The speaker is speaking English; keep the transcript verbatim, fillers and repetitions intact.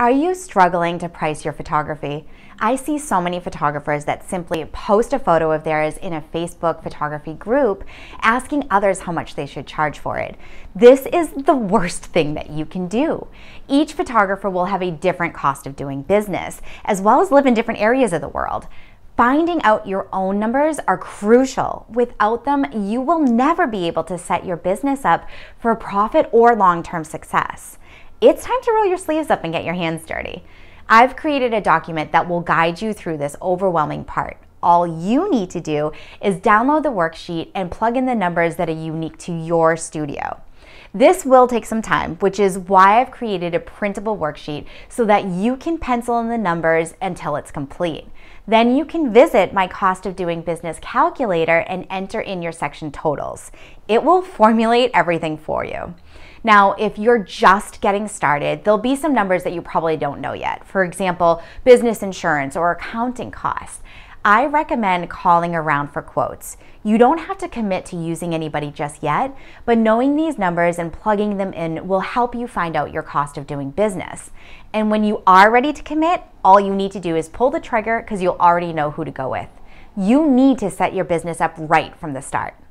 Are you struggling to price your photography? I see so many photographers that simply post a photo of theirs in a Facebook photography group asking others how much they should charge for it. This is the worst thing that you can do. Each photographer will have a different cost of doing business, as well as live in different areas of the world. Finding out your own numbers are crucial. Without them, you will never be able to set your business up for profit or long-term success. It's time to roll your sleeves up and get your hands dirty. I've created a document that will guide you through this overwhelming part. All you need to do is download the worksheet and plug in the numbers that are unique to your studio. This will take some time, which is why I've created a printable worksheet so that you can pencil in the numbers until it's complete. Then you can visit my cost of doing business calculator and enter in your section totals. It will formulate everything for you. Now, if you're just getting started, there'll be some numbers that you probably don't know yet. For example, business insurance or accounting costs. I recommend calling around for quotes. You don't have to commit to using anybody just yet, but knowing these numbers and plugging them in will help you find out your cost of doing business. And when you are ready to commit, all you need to do is pull the trigger because you'll already know who to go with. You need to set your business up right from the start.